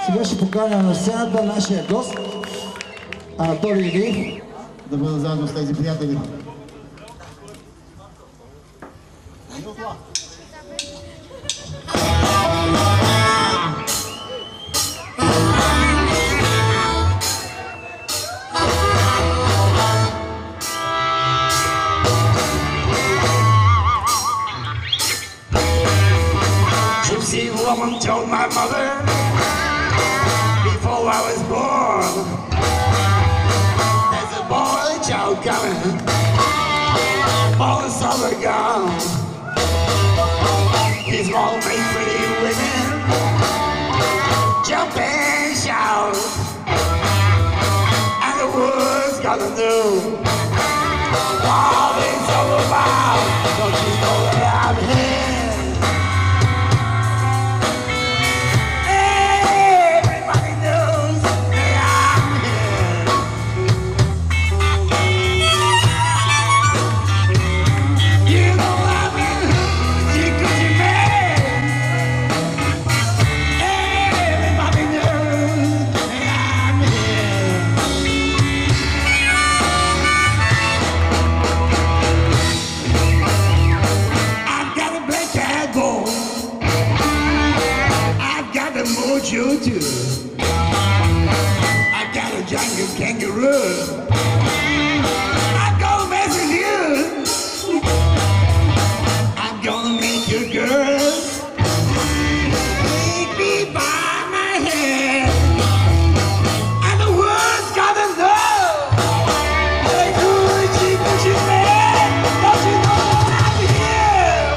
Сега ще поканя на сцената нашия гост Анатолий Илиев да бъде заедно с тези приятели. Gypsy woman told my mother before I was born, there's a boy child coming, all the summer gone. He's gonna make pretty women jump and shout, and the world's gonna know all it's all about. Don't you know that I'm here? You too. I got a jungle kangaroo. I'm gonna mess with you. I'm gonna make you girl. Take me by my hand, and the world's gonna know. Hey, Gucci man, don't you know I'm here?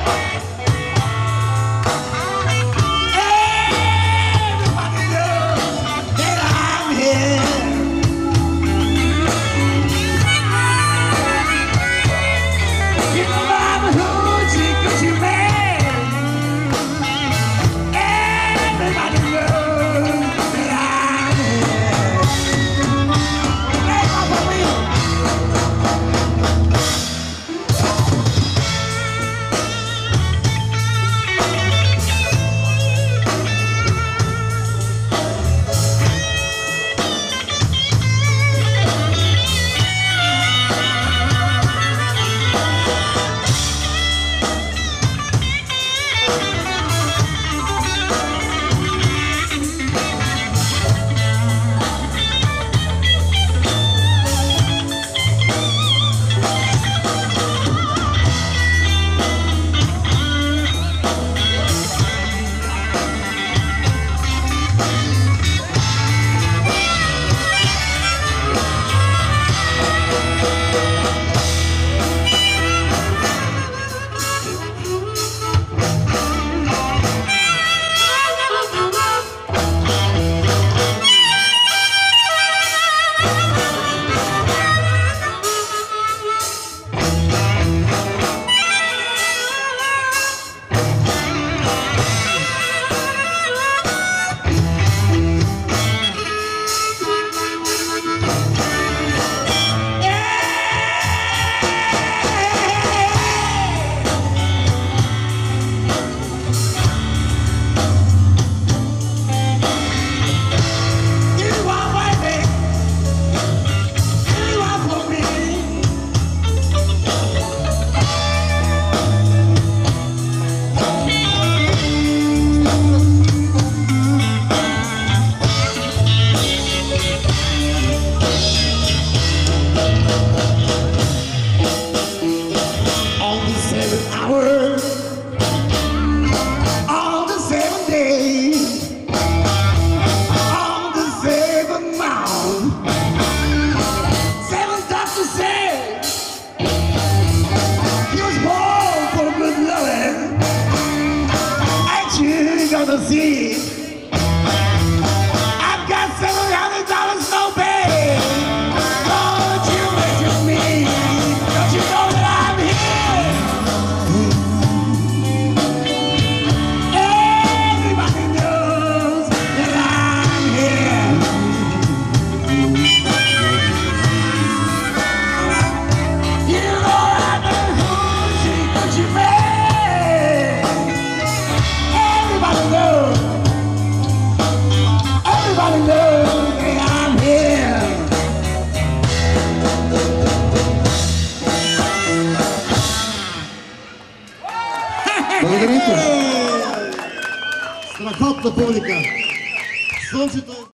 Благодарите. Страхотна публика. Слънцето е...